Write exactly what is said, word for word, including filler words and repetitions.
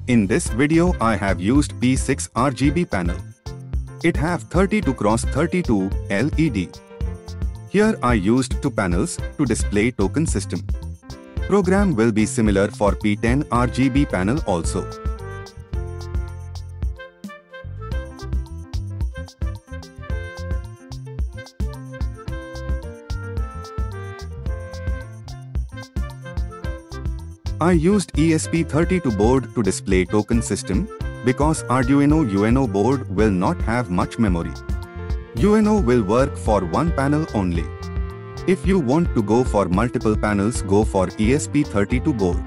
In this video I have used P six R G B panel. It have thirty-two cross thirty-two L E D. Here I used two panels to display token system. Program will be similar for P ten R G B panel also. I used E S P thirty-two board to display token system because Arduino U N O board will not have much memory. U N O will work for one panel only. If you want to go for multiple panels, go for E S P thirty-two board.